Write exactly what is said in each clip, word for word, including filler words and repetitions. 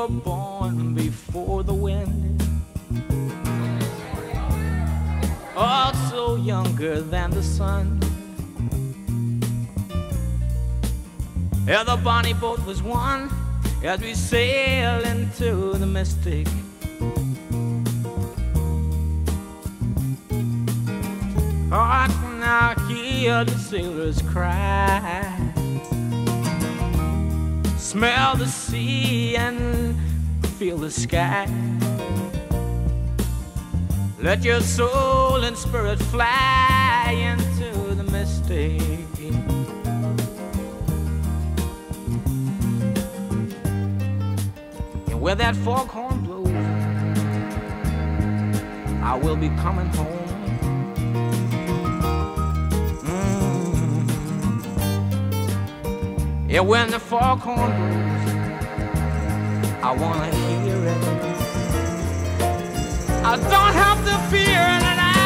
were born before the wind, also younger than the sun. Yeah, the bonnie boat was one as we sailed into the mystic. Oh, I can now hear the sailors cry, smell the sea and feel the sky. Let your soul and spirit fly into the mystic. And where that foghorn blows, I will be coming home. Yeah, when the foghorn blows, I wanna hear it. I don't have to fear it, and I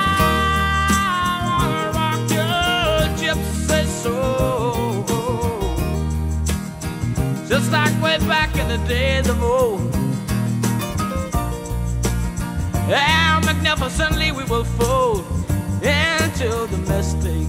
wanna rock your gypsy soul, just like way back in the days of old. And magnificently we will fold into the mystic.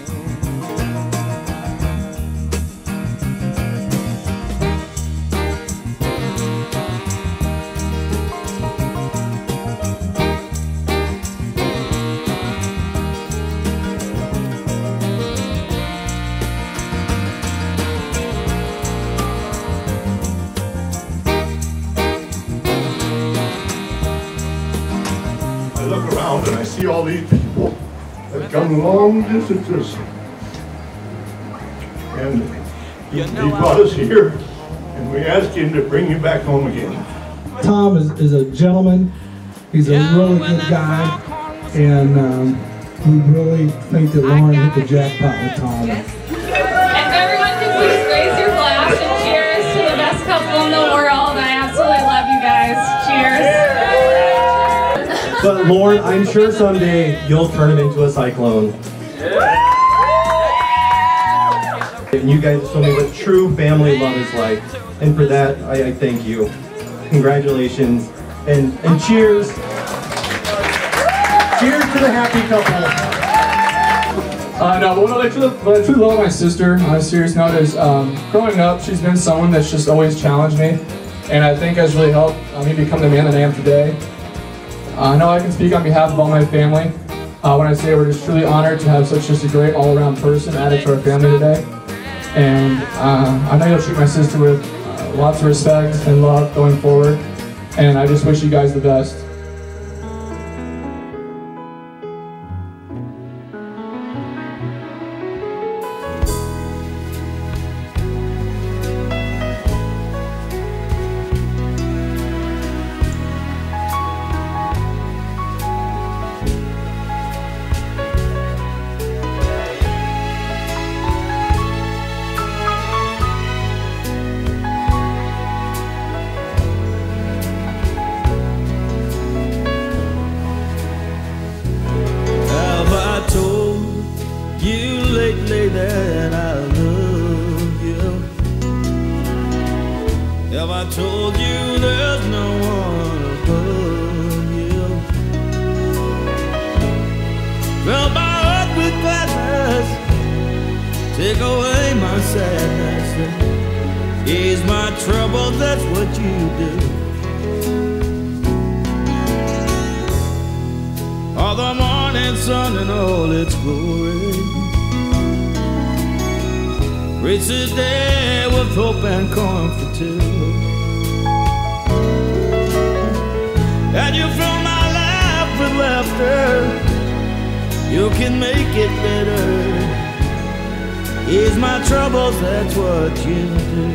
And I see all these people that come long distances, and he brought us here, and we asked him to bring you back home again. Tom is, is a gentleman. He's a really good guy, and um, we really think that Lauren hit the jackpot with Tom. Yes. If everyone can please raise your glass and cheers to the best couple in the world. I absolutely love you guys. Cheers. But Lauren, I'm sure someday you'll turn him into a cyclone. And you guys show me what true family love is like. And for that, I, I thank you. Congratulations. And, and cheers. Cheers to the happy couple. Uh, no, but what I truly, what I truly love my sister on a serious note is um, growing up, she's been someone that's just always challenged me. And I think has really helped uh, me become the man that I am today. Uh, I know I can speak on behalf of all my family uh, when I say we're just truly honored to have such just a great all-around person added to our family today. And uh, I know you'll treat my sister with uh, lots of respect and love going forward. And I just wish you guys the best. That I love you. Have I told you there's no one above you? Fill my heart with gladness, take away my sadness, ease my trouble, that's what you do. All the morning sun and all its glory, reach the day with hope and comfort too. And you fill my life with laughter, you can make it better. Ease my troubles, that's what you do.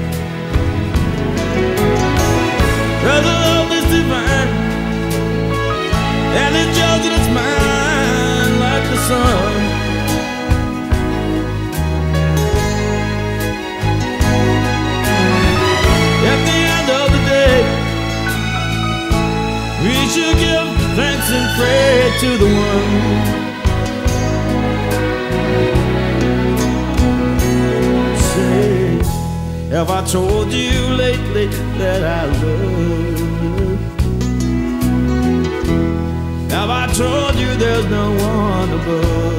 Cause the love is divine, and it's yours and it's mine like the sun. We should give thanks and pray to the one. Say, have I told you lately that I love you. Have I told you there's no one above?